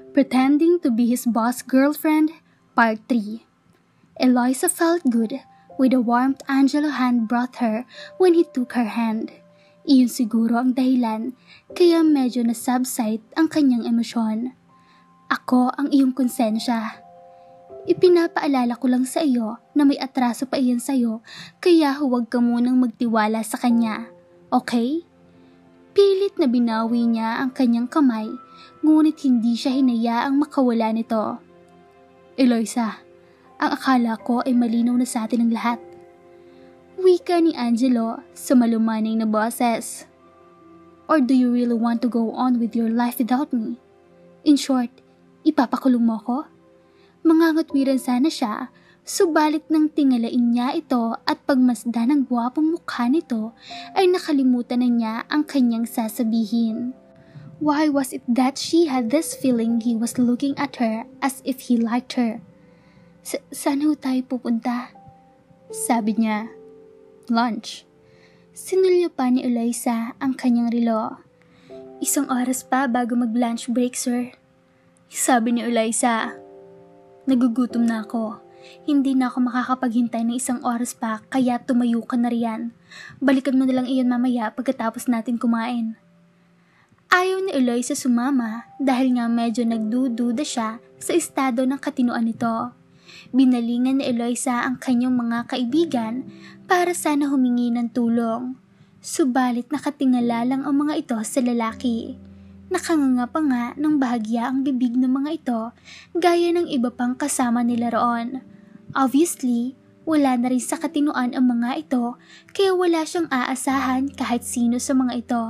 Pretending to be his boss girlfriend, Part 3. Eloisa felt good with the warmth Angelo hand brought her when he took her hand. Iyon siguro ang dahilan kaya medyo na-subside ang kanyang emosyon. Ako ang iyong konsensya. Ipinapaalala ko lang sa iyo na may atraso pa iyan sa iyo kaya huwag ka munang magtiwala sa kanya. Okay? Pilit na binawi niya ang kanyang kamay ngunit hindi siya hinayaang makawala nito. Eloisa, ang akala ko ay malinaw na sa atin ang lahat. Wika ni Angelo sa malumanay na boses. Or do you really want to go on with your life without me? In short, ipapakulong mo ko? Mangangatwiran sana siya, subalit nang tingalain niya ito at pagmasdan ng gwapong mukha nito ay nakalimutan na niya ang kanyang sasabihin. Why was it that she had this feeling he was looking at her as if he liked her? Saan ho tayo pupunta? Sabi niya. Lunch. Sinulya pa ni Eloisa ang kanyang relo. 1 oras pa bago mag-lunch break, sir. Sabi ni Eloisa. Nagugutom na ako. Hindi na ako makakapaghintay ng 1 oras pa kaya tumayo ka na riyan. Balikan mo na lang iyon mamaya pagkatapos natin kumain. Ayaw ni Eloisa sumama dahil nga medyo nagdududa siya sa estado ng katinuan nito. Binalingan ni Eloisa ang kanyang mga kaibigan para sana humingi ng tulong. Subalit nakatingala lang ang mga ito sa lalaki. Nakanganga pa nga ng bahagya ang bibig ng mga ito gaya ng iba pang kasama nila roon. Obviously, wala na rin sa katinuan ang mga ito kaya wala siyang aasahan kahit sino sa mga ito.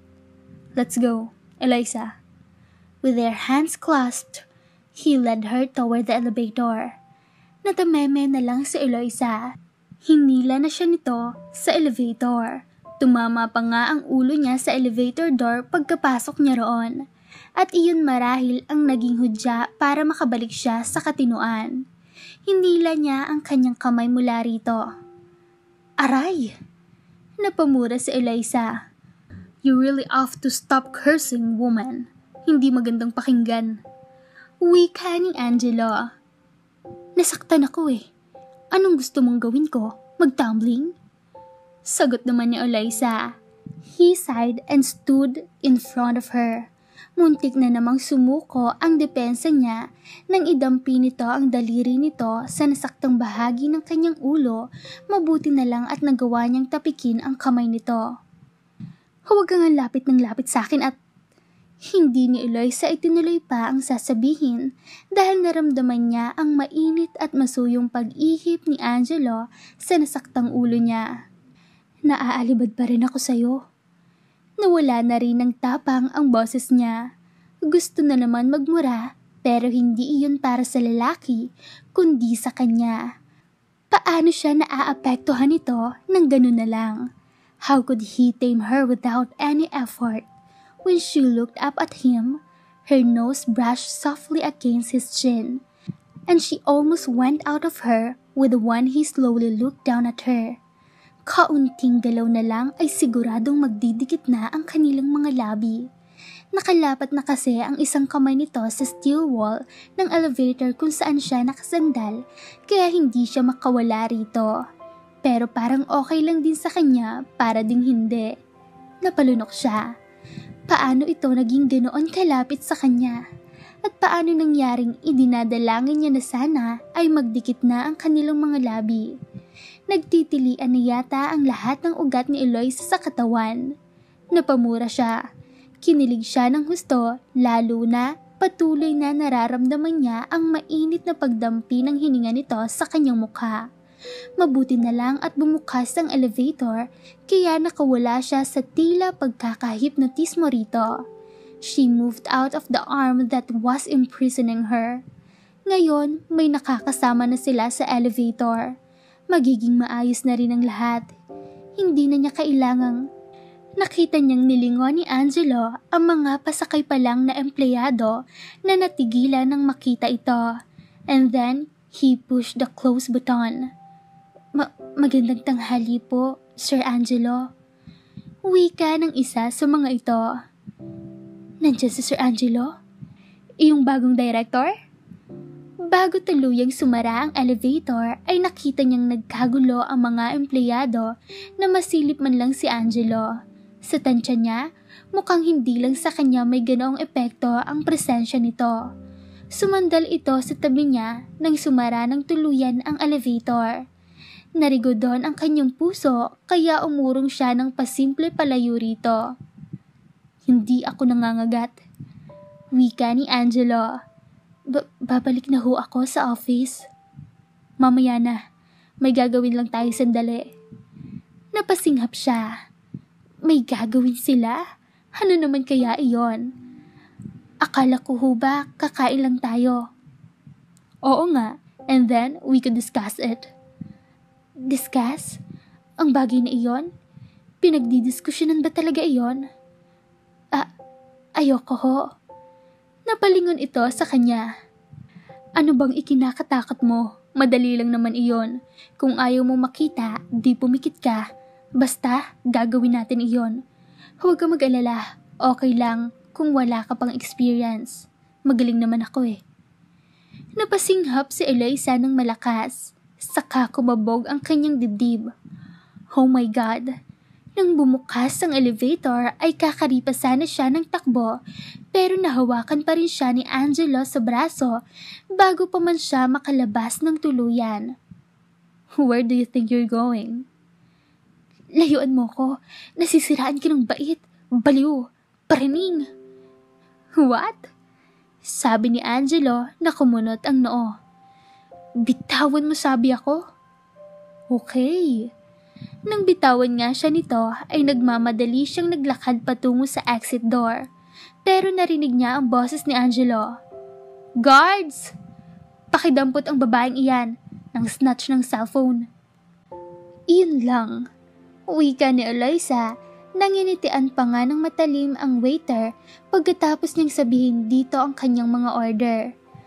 Let's go, Eloisa. With their hands clasped, he led her toward the elevator. Natameme na lang si Eloisa. Hinila na siya nito sa elevator. Tumama pa nga ang ulo niya sa elevator door pagkapasok niya roon. At iyon marahil ang naging hudya para makabalik siya sa katinuan. Hinila niya ang kanyang kamay mula rito. Aray! Napamura si Eloisa. You really have to stop cursing, woman. Hindi magandang pakinggan. Wika ni Angelo. Nasaktan ako eh. Anong gusto mong gawin ko? Mag-tumbling? Sagot naman ni Eloisa. He sighed and stood in front of her. Muntik na namang sumuko ang depensa niya nang idampi nito ang daliri nito sa nasaktang bahagi ng kanyang ulo. Mabuti na lang at nagawa niyang tapikin ang kamay nito. Huwag kang lapit ng lapit sa akin at hindi ni Eloisa itinuloy pa ang sasabihin dahil naramdaman niya ang mainit at masuyong pag-ihip ni Angelo sa nasaktang ulo niya. Naaalibad pa rin ako sa'yo. Nawala na rin ng tapang ang boses niya. Gusto na naman magmura pero hindi iyon para sa lalaki kundi sa kanya. Paano siya naaapektuhan ito ng ganun na lang? How could he tame her without any effort? When she looked up at him, her nose brushed softly against his chin, and she almost went out of her with when he slowly looked down at her. Kaunting galaw na lang ay siguradong magdidikit na ang kanilang mga labi. Nakalapat na kasi ang isang kamay nito sa steel wall ng elevator kung saan siya nakasandal kaya hindi siya makawala rito. Pero parang okay lang din sa kanya para ding hindi. Napalunok siya. Paano ito naging ganoon kalapit sa kanya? At paano nangyaring idinadalangin niya na sana ay magdikit na ang kanilang mga labi? Nagtitilian na yata ang lahat ng ugat ni Eloisa sa katawan. Napamura siya. Kinilig siya ng husto, lalo na patuloy na nararamdaman niya ang mainit na pagdampi ng hininga nito sa kanyang mukha. Mabuti na lang at bumukas ang elevator kaya nakawala siya sa tila pagkakahipnotismo rito. She moved out of the arm that was imprisoning her. Ngayon, may nakakasama na sila sa elevator. Magiging maayos na rin ang lahat. Hindi na niya kailangang. Nakita niyang nilingon ni Angelo ang mga pasakay pa lang na empleyado na natigilan nang makita ito. And then, he pushed the close button. Magandang tanghali po, Sir Angelo. Wika ng isa sa mga ito. Nandiyan si Sir Angelo? Iyong bagong director? Bago tuluyang sumara ang elevator ay nakita niyang nagkagulo ang mga empleyado na masilip man lang si Angelo. Sa tansya niya, mukhang hindi lang sa kanya may ganoong epekto ang presensya nito. Sumandal ito sa tabi niya nang sumara ng tuluyan ang elevator. Narigo doon ang kanyang puso kaya umurong siya ng pasimple palayo rito. Hindi ako nangangagat. Wika ni Angelo. Babalik na ho ako sa office. Mamaya na, may gagawin lang tayo sandali. Napasinghap siya. May gagawin sila? Ano naman kaya iyon? Akala ko ho ba kakain lang tayo? Oo nga, and then we could discuss it. Discuss? Ang bagay na iyon? Pinagdidiskusyonan ba talaga iyon? Ayoko ho. Napalingon ito sa kanya. Ano bang ikinakatakot mo? Madali lang naman iyon. Kung ayaw mo makita, di pumikit ka. Basta, gagawin natin iyon. Huwag ka mag-alala. Okay lang kung wala ka pang experience. Magaling naman ako eh. Napasinghap si Eloisa ng malakas. Saka kumabog ang kanyang dibdib. Oh my God! Nang bumukas ang elevator ay kakaripa sana siya ng takbo pero nahawakan pa rin siya ni Angelo sa braso bago pa man siya makalabas ng tuluyan. Where do you think you're going? Layuan mo ko. Nasisiraan ka ng bait. Baliw. Paraning. What? Sabi ni Angelo na kumunot ang noo. Bitawan mo sabi ako? Okay. Nang bitawan nga siya nito ay nagmamadali siyang naglakad patungo sa exit door. Pero narinig niya ang boses ni Angelo. Guards! Pakidampot ang babaeng iyan nang snatch ng cellphone. Iyon lang. Wika ni Eloisa nang initian pa nga ng matalim ang waiter pagkatapos niyang sabihin dito ang kanyang mga order.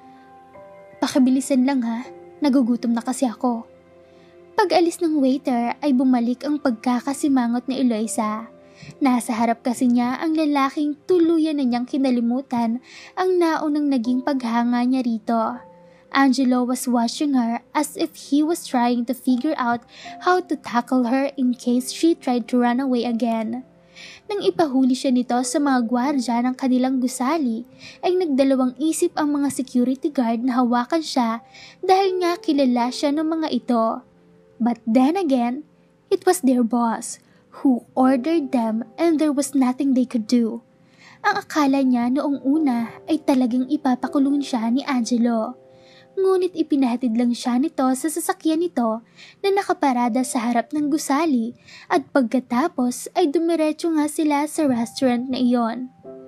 Pakibilisan lang ha, nagugutom na kasi ako. Pag-alis ng waiter ay bumalik ang pagkakasimangot ni Eloisa. Nasa harap kasi niya ang lalaking tuluyan na niyang kinalimutan ang naunang naging paghanga niya rito. Angelo was watching her as if he was trying to figure out how to tackle her in case she tried to run away again. Nang ipahuli siya nito sa mga gwardya ng kanilang gusali, ay nagdalawang isip ang mga security guard na hawakan siya dahil nga kilala siya ng mga ito. But then again, it was their boss who ordered them and there was nothing they could do. Ang akala niya noong una ay talagang ipapakulong siya ni Angelo. Ngunit ipinahatid lang siya nito sa sasakyan nito na nakaparada sa harap ng gusali at pagkatapos ay dumiretso nga sila sa restaurant na iyon.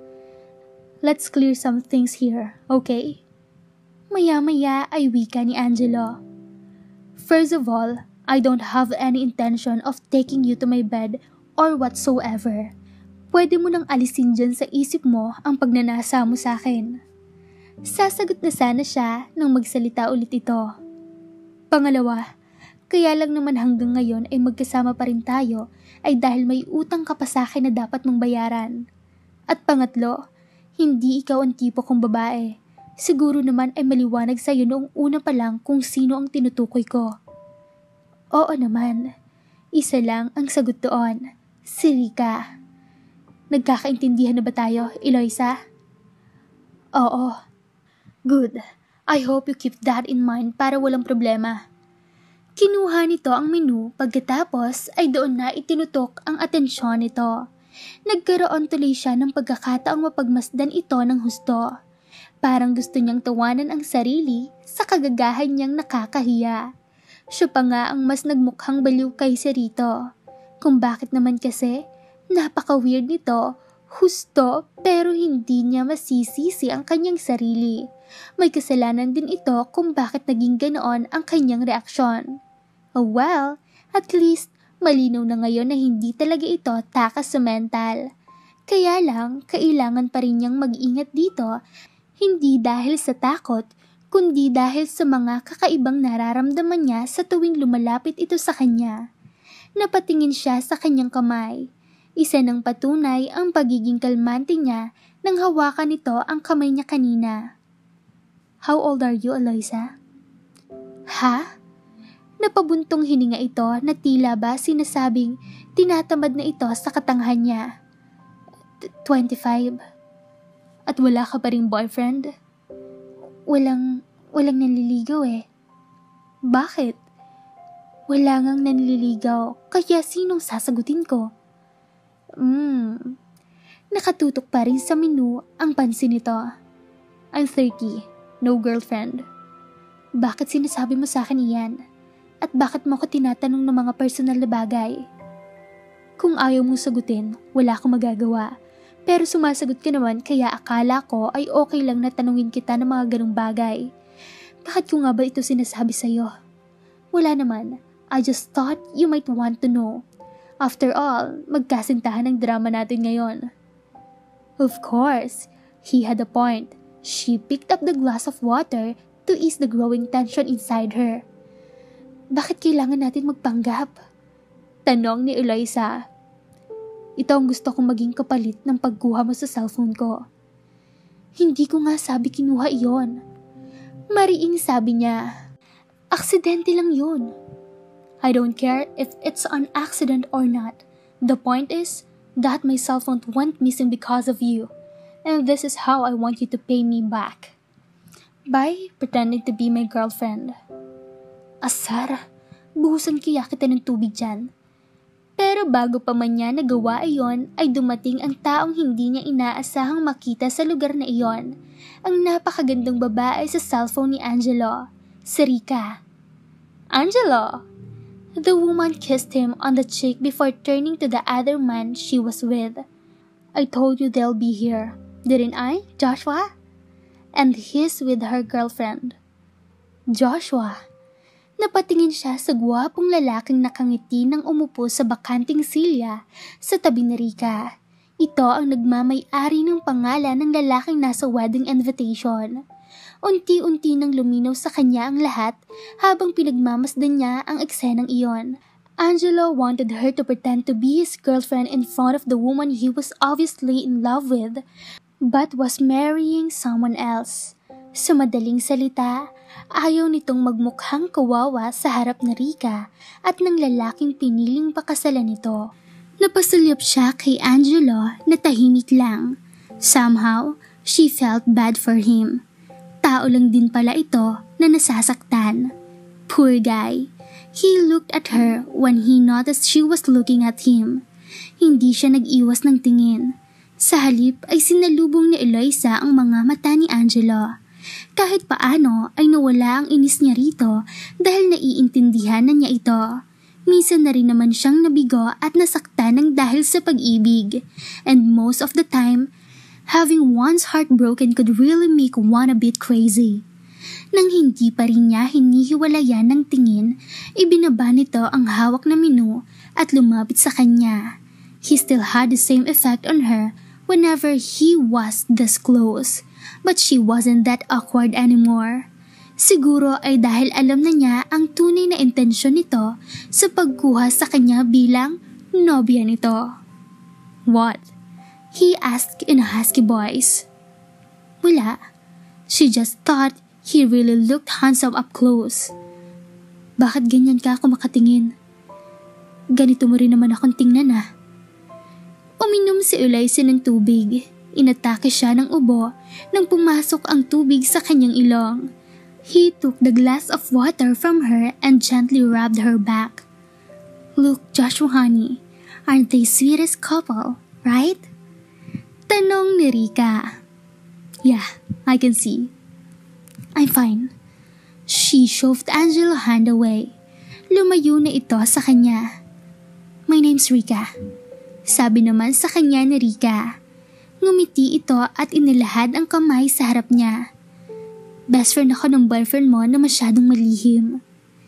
Let's clear some things here, okay? Maya-maya ay wika ni Angelo. First of all, I don't have any intention of taking you to my bed or whatsoever. Pwede mo nang alisin dyan sa isip mo ang pagnanasa mo sa akin. Sasagot na sana siya nang magsalita ulit ito. Pangalawa, kaya lang naman hanggang ngayon ay magkasama pa rin tayo ay dahil may utang ka pa sa akin na dapat mong bayaran. At pangatlo, hindi ikaw ang tipo kong babae. Siguro naman ay maliwanag sa iyo noong una pa lang kung sino ang tinutukoy ko. Oo naman. Isa lang ang sagot doon. Si Rika. Nagkakaintindihan na ba tayo, Eloisa? Oo. Good. I hope you keep that in mind para walang problema. Kinuha nito ang menu pagkatapos ay doon na itinutok ang atensyon nito. Nagkaroon tuloy siya ng pagkakataong mapagmasdan ito ng husto. Parang gusto niyang tawanan ang sarili sa kagagahan niyang nakakahiya. Siya pa nga ang mas nagmukhang baliw kaysa rito. Kung bakit naman kasi, napaka-weird nito, husto pero hindi niya masisisi ang kanyang sarili. May kasalanan din ito kung bakit naging ganoon ang kanyang reaksyon. Oh well, at least malinaw na ngayon na hindi talaga ito takas sa mental. Kaya lang, kailangan pa rin niyang mag-ingat dito, hindi dahil sa takot, kundi dahil sa mga kakaibang nararamdaman niya sa tuwing lumalapit ito sa kanya. Napatingin siya sa kanyang kamay. Isa ng patunay ang pagiging kalmante niya nang hawakan nito ang kamay niya kanina. How old are you, Eloisa? Ha? Napabuntong hininga ito na tila ba sinasabing tinatamad na ito sa katanghan niya. 25. At wala ka pa ring boyfriend? Walang nanliligaw eh. Bakit? Wala ngang nanliligaw, kaya sinong sasagutin ko? Nakatutok pa rin sa menu ang pansin nito. I'm 30, no girlfriend. Bakit sinasabi mo sa akin iyan? At bakit mo ako tinatanong ng mga personal na bagay? Kung ayaw mong sagutin, wala akong magagawa. Pero sumasagot ka naman kaya akala ko ay okay lang na tanungin kita ng mga ganong bagay. Bakit ko nga ba ito sinasabi sa'yo? Wala naman. I just thought you might want to know. After all, magkasintahan ang drama natin ngayon. Of course, he had a point. She picked up the glass of water to ease the growing tension inside her. Bakit kailangan natin magpanggap? Tanong ni Eloisa. Ito ang gusto kong maging kapalit ng pagkuha mo sa cellphone ko. Hindi ko nga sabi kinuha iyon. Mariing sabi niya, aksidente lang yun. I don't care if it's an accident or not. The point is that my cellphone went missing because of you. And this is how I want you to pay me back. By pretending to be my girlfriend. Asar, buhusan kaya kita ng tubig dyan. Pero bago pa man niya nagawa iyon, ay dumating ang taong hindi niya inaasahang makita sa lugar na iyon. Ang napakagandang babae sa cellphone ni Angelo, si Rika. Angelo! The woman kissed him on the cheek before turning to the other man she was with. I told you they'll be here, didn't I, Joshua? And he's with her girlfriend. Joshua. Napatingin siya sa gwapong lalaking nakangiti nang umupo sa bakanting silya sa tabi ni Rika. Ito ang nagmamay-ari ng pangalan ng lalaking nasa wedding invitation. Unti-unti nang luminaw sa kanya ang lahat habang pinagmamasdan niya ang eksenang iyon. Angelo wanted her to pretend to be his girlfriend in front of the woman he was obviously in love with, but was marrying someone else. Sa madaling salita, ayaw nitong magmukhang kawawa sa harap ni Rika at ng lalaking piniling pakasalan nito. Napasulyap siya kay Angelo na tahimik lang. Somehow, she felt bad for him. Tao lang din pala ito na nasasaktan. Poor guy. He looked at her when he noticed she was looking at him. Hindi siya nag-iwas ng tingin. Sa halip ay sinalubong ni Eloisa ang mga mata ni Angelo. Kahit paano ay nawala ang inis niya rito dahil naiintindihan na niya ito. Minsan na rin naman siyang nabigo at nasaktan ng dahil sa pag-ibig. And most of the time, having one's heart broken could really make one a bit crazy. Nang hindi pa rin niya hinihiwalayan ng tingin, ibinaba nito ang hawak na menu at lumapit sa kanya. He still had the same effect on her whenever he was this close. But she wasn't that awkward anymore. Siguro ay dahil alam na niya ang tunay na intensyon nito sa pagkuha sa kanya bilang nobya nito. What? He asked in a husky voice. Wala. She just thought he really looked handsome up close. Bakit ganyan ka ako makatingin? Ganito mo rin naman akong tingnan ah. Uminom si Eloisa ng tubig. Inatake siya ng ubo nang pumasok ang tubig sa kanyang ilong. He took the glass of water from her and gently rubbed her back. Look, Joshua honey, aren't they sweetest couple, right? Tanong ni Rika. Yeah, I can see. I'm fine. She shoved Angelo's hand away. Lumayo na ito sa kanya. My name's Rika. Sabi naman sa kanya ni Rika. Ngumiti ito at inilahad ang kamay sa harap niya. Best friend ako ng boyfriend mo na masyadong malihim.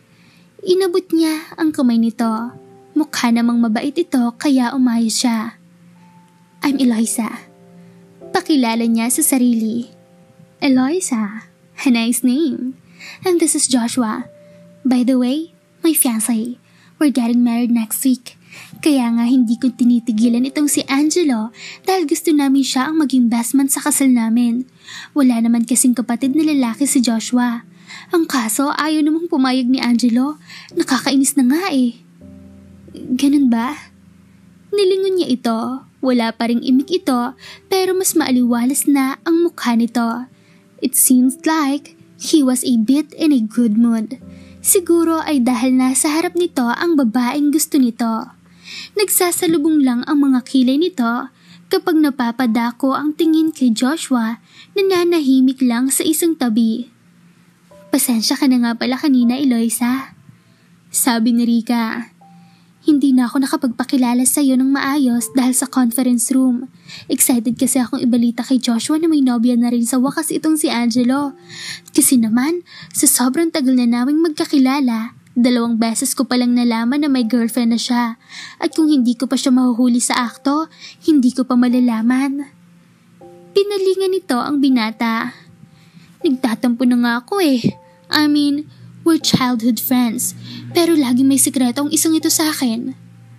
Inabot niya ang kamay nito. Mukha namang mabait ito kaya umayos siya. I'm Eloisa. Pakilala niya sa sarili. Eloisa, a nice name. And this is Joshua. By the way, my fiancé. We're getting married next week. Kaya nga hindi ko tinitigilan itong si Angelo dahil gusto namin siya ang maging best man sa kasal namin. Wala naman kasing kapatid na lalaki si Joshua. Ang kaso ayaw namang pumayag ni Angelo. Nakakainis na nga eh. Ganun ba? Nilingon niya ito. Wala pa ring imik ito pero mas maaliwalas na ang mukha nito. It seems like he was a bit in a good mood. Siguro ay dahil nasa harap nito ang babaeng gusto nito. Nagsasalubong lang ang mga kilay nito kapag napapadako ang tingin kay Joshua na nanahimik lang sa isang tabi. Pasensya ka na nga pala kanina, Eloisa. Sabi ni Rika. Hindi na ako nakapagpakilala sa iyo ng maayos dahil sa conference room. Excited kasi akong ibalita kay Joshua na may nobya na rin sa wakas itong si Angelo. Kasi naman, sa sobrang tagal na naming magkakilala, 2 beses ko palang nalaman na may girlfriend na siya. At kung hindi ko pa siya mahuhuli sa akto, hindi ko pa malalaman. Pinalingan nito ang binata. Nagtatampo na nga ako eh. I mean, we're childhood friends, pero laging may sikreto ang isang ito sa akin.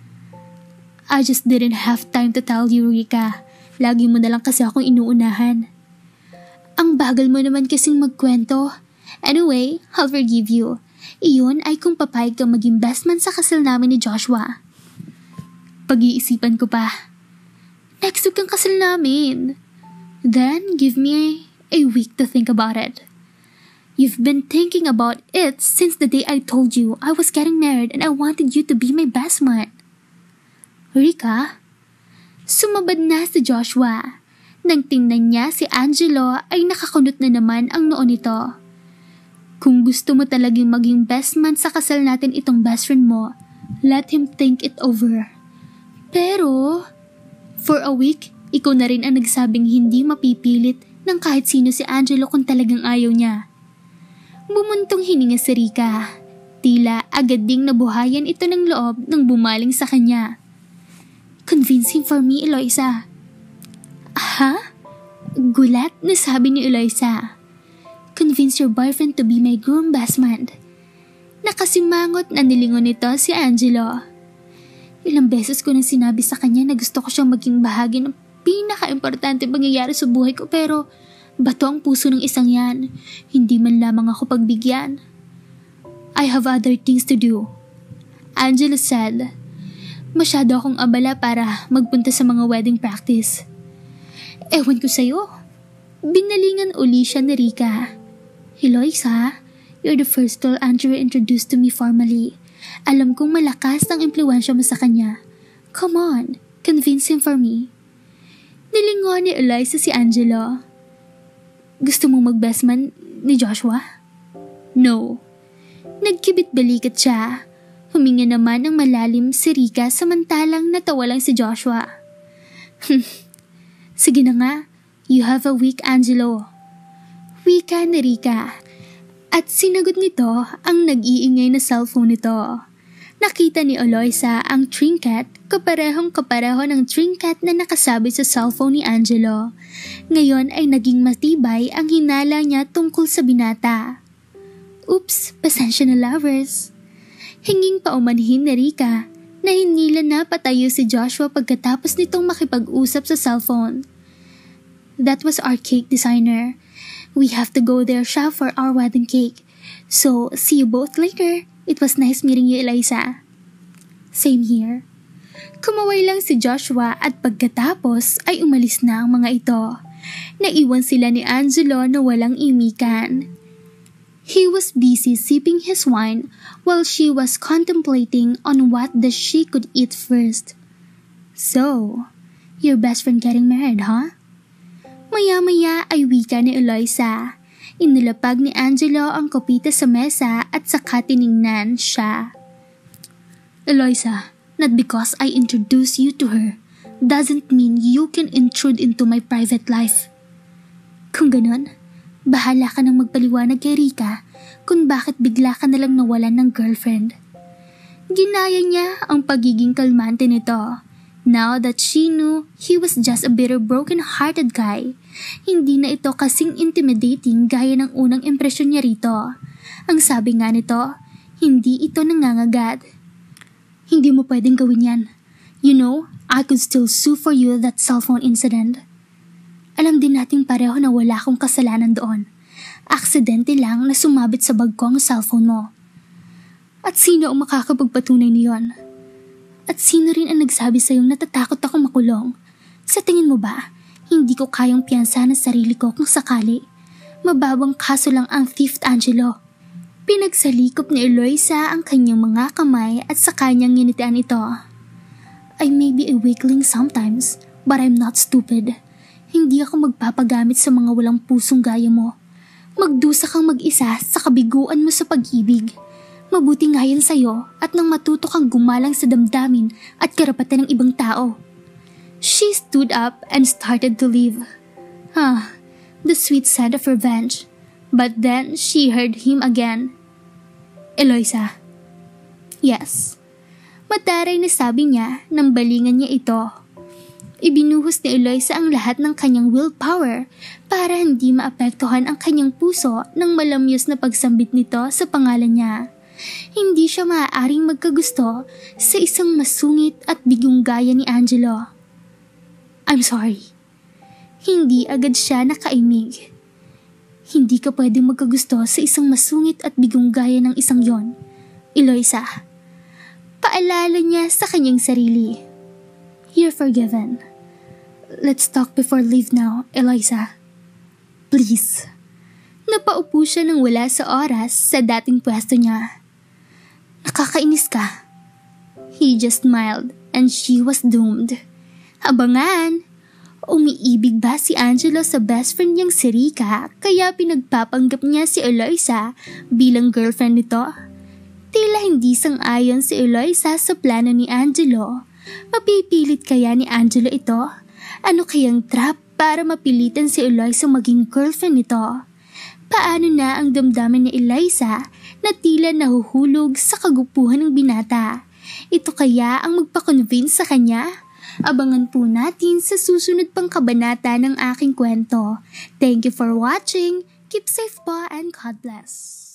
I just didn't have time to tell you, Rika. Lagi mo na lang kasi akong inuunahan. Ang bagal mo naman kasing magkwento. Anyway, I'll forgive you. Iyon ay kung papayag kang maging best man sa kasal namin ni Joshua. Pag-iisipan ko pa. Next week ang kasal namin. Then, give me a week to think about it. You've been thinking about it since the day I told you I was getting married and I wanted you to be my best man. Rika? Sumabad na si Joshua. Nang tingnan niya si Angelo ay nakakunot na naman ang noo nito. Kung gusto mo talagang maging best man sa kasal natin itong best friend mo, let him think it over. Pero, for a week, ikaw na rin ang nagsabing hindi mapipilit ng kahit sino si Angelo kung talagang ayaw niya. Bumuntong hininga si Rika. Tila agad ding nabuhayan ito ng loob nang bumaling sa kanya. Convince him for me, Eloisa. Ha? Gulat na sabi ni Eloisa. Convince your boyfriend to be my groom best man. Nakasimangot na nilingon nito si Angelo. Ilang beses ko nang sinabi sa kanya na gusto ko siyang maging bahagi ng pinaka-importante pangyayari sa buhay ko pero bato ang puso ng isang yan. Hindi man lamang ako pagbigyan. I have other things to do. Angelo said. Masyado akong abala para magpunta sa mga wedding practice. Ewan ko sa'yo. Binalingan uli siya ni Rika. Eloisa, you're the first girl Angelo introduced to me formally. Alam kong malakas ang impluwensya mo sa kanya. Come on, convince him for me. Nilingon ni Eloisa si Angelo. Gusto mong mag-best man ni Joshua? No. Nagkibit balikat siya. Huminga naman ng malalim si Rika samantalang natawa lang si Joshua. Sige na nga, you have a week, Angelo. Wika ni Rika. At sinagot nito ang nag-iingay na cellphone nito. Nakita ni Eloisa ang trinket, kaparehong-kapareho ng trinket na nakasabit sa cellphone ni Angelo. Ngayon ay naging matibay ang hinala niya tungkol sa binata. Oops, pasensya na lovers. Hinging paumanhin ni Rika na hinila na patayo si Joshua pagkatapos nitong makipag-usap sa cellphone. That was our cake designer. We have to go there siya for our wedding cake. So, see you both later. It was nice meeting you, Eloisa. Same here. Kumaway lang si Joshua at pagkatapos ay umalis na ang mga ito. Naiwan sila ni Angelo na walang imikan. He was busy sipping his wine while she was contemplating on what she could eat first. So, your best friend getting married, huh? Maya-maya ay wika ni Eloisa. Inilapag ni Angelo ang kopita sa mesa at saka tiningnan siya. Eloisa, not because I introduce you to her doesn't mean you can intrude into my private life. Kung ganun, bahala ka nang magpaliwanag kay Rika kung bakit bigla ka nalang nawalan ng girlfriend. Ginaya niya ang pagiging kalmante nito. Now that she knew he was just a bitter broken-hearted guy, hindi na ito kasing intimidating gaya ng unang impresyon niya rito. Ang sabi nga nito, hindi ito nangangagat. Hindi mo pwedeng gawin yan. You know, I could still sue for you that cellphone incident. Alam din nating pareho na wala akong kasalanan doon. Aksidente lang na sumabit sa bag ko ang cellphone mo. At sino ang makakapagpatunay niyon? At sino rin ang nagsabi sa'yong natatakot akong makulong? Sa tingin mo ba, hindi ko kayang piyansa ng sarili ko kung sakali? Mababang kaso lang ang thief, Angelo. Pinagsalikop ni Eloisa ang kanyang mga kamay at sa kanyang nginitian ito. I may be a weakling sometimes, but I'm not stupid. Hindi ako magpapagamit sa mga walang pusong gaya mo. Magdusa kang mag-isa sa kabiguan mo sa pag-ibig. Mabuti nga yan sa'yo at nang matuto kang gumalang sa damdamin at karapatan ng ibang tao. She stood up and started to leave. The sweet scent of revenge. But then she heard him again. Eloisa. Yes. Mataray na sabi niya nang balingan niya ito. Ibinuhos ni Eloisa ang lahat ng kanyang willpower para hindi maapektuhan ang kanyang puso ng malamyos na pagsambit nito sa pangalan niya. Hindi siya maaaring magkagusto sa isang masungit at bigong gaya ni Angelo. I'm sorry. Hindi agad siya nakaimig. Hindi ka pwedeng magkagusto sa isang masungit at bigong gaya ng isang yon, Eloisa. Paalala niya sa kanyang sarili. You're forgiven. Let's talk before leave now, Eloisa. Please. Napaupo siya nang wala sa oras sa dating pwesto niya. Nakakainis ka. He just smiled and she was doomed. Abangan! Umiibig ba si Angelo sa best friend niyang si Rika kaya pinagpapanggap niya si Eloisa bilang girlfriend nito? Tila hindi sang-ayon si Eloisa sa plano ni Angelo. Mapipilit kaya ni Angelo ito? Ano kayang trap para mapilitan si Eloisa maging girlfriend nito? Paano na ang damdamin ni Eloisa na tila nahuhulog sa kagupuhan ng binata? Ito kaya ang magpa-convince sa kanya? Abangan po natin sa susunod pang kabanata ng aking kwento. Thank you for watching. Keep safe po and God bless.